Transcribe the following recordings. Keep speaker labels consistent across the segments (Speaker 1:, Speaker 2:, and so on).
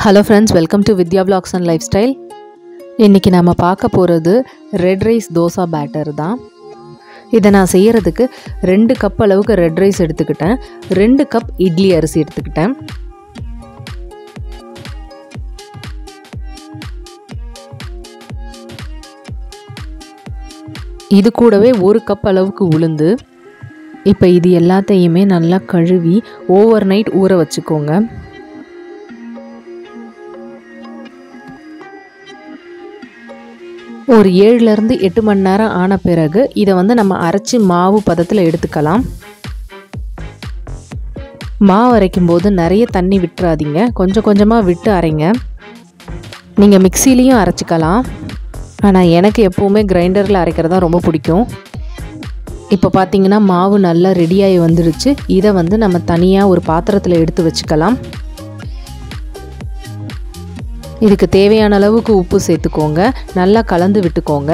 Speaker 1: Hello friends, welcome to Vidya Vlogs and Lifestyle. இன்னைக்கு நாம பார்க்க போறது ரெட் ரைஸ் தோசா பேட்டர் தான். இத நான் செய்யிறதுக்கு 2 கப் அளவுக்கு ரெட் ரைஸ் எடுத்துக்கிட்டேன். 2 கப் இட்லி அரிசி எடுத்துக்கிட்டேன். இது கூடவே 1 கப் அளவுக்கு உளுந்து. இப்போ இது எல்லாத்தையுமே நல்லா கழுவி ஓவர் நைட் ஊற வச்சுக்கோங்க. ஒரு 7 இருந்து 8 மணி நேரம் ஆன பிறகு இதை நம்ம அரைச்சி மாவு பதத்தில் எடுத்துக்கலாம். மாவு அரைக்கும் போது நிறைய தண்ணி விட்டுறாதீங்க, கொஞ்சம் கொஞ்சமாக விட்டு அரைங்க. நீங்கள் மிக்சிலையும் அரைச்சிக்கலாம், ஆனால் எனக்கு எப்போவுமே கிரைண்டரில் அரைக்கிறது தான் ரொம்ப பிடிக்கும். இப்போ பார்த்தீங்கன்னா மாவு நல்லா ரெடியாகி வந்துடுச்சு. இதை நம்ம தனியாக ஒரு பாத்திரத்தில் எடுத்து வச்சுக்கலாம். இதுக்கு தேவையான அளவுக்கு உப்பு சேர்த்துக்கோங்க, நல்லா கலந்து விட்டுக்கோங்க.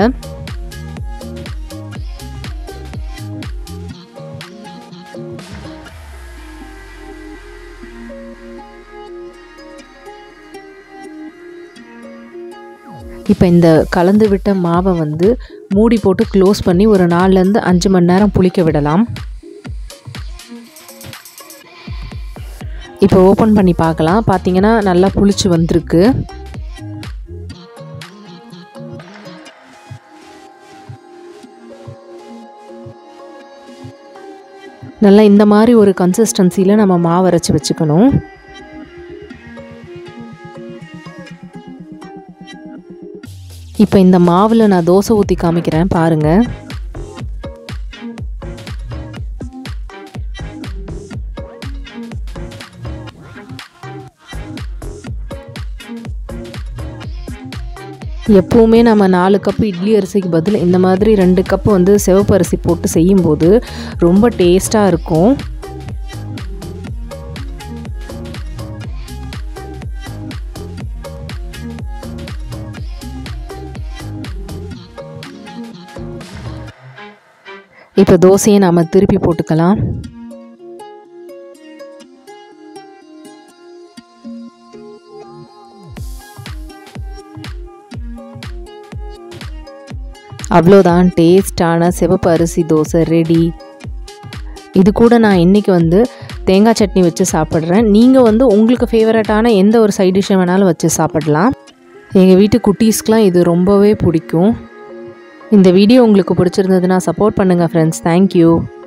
Speaker 1: இப்போ இந்த கலந்து விட்ட மாவை மூடி போட்டு க்ளோஸ் பண்ணி ஒரு 4 to 5 மணி நேரம் புளிக்க விடலாம். இப்போ ஓப்பன் பண்ணி பார்க்கலாம். பார்த்தீங்கன்னா நல்லா புளிச்சு வந்திருக்கு. நல்லா இந்த மாதிரி ஒரு கன்சிஸ்டன்சியில் நம்ம மாவு அரைச்சி வச்சுக்கணும். இப்போ இந்த மாவில் நான் தோசை ஊற்றி காமிக்கிறேன் பாருங்கள். எப்போவுமே நம்ம 4 கப்பு இட்லி அரிசிக்கு பதில் இந்த மாதிரி 2 கப்பு சிவப்பு அரிசி போட்டு செய்யும்போது ரொம்ப டேஸ்ட்டாக இருக்கும். இப்போ தோசையை நாம் திருப்பி போட்டுக்கலாம். அவ்வளோதான், டேஸ்டான சிவப்பு அரிசி தோசை ரெடி. இது கூட நான் இன்றைக்கி தேங்காய் சட்னி வச்சு சாப்பிட்றேன். நீங்கள் உங்களுக்கு ஃபேவரட்டான எந்த ஒரு சைட் டிஷ்ஷை வேணாலும் வச்சு சாப்பிடலாம். எங்கள் வீட்டு குட்டீஸ்க்கெலாம் இது ரொம்பவே பிடிக்கும். இந்த வீடியோ உங்களுக்கு பிடிச்சிருந்ததுன்னா சப்போர்ட் பண்ணுங்கள் ஃப்ரெண்ட்ஸ். தேங்க்யூ.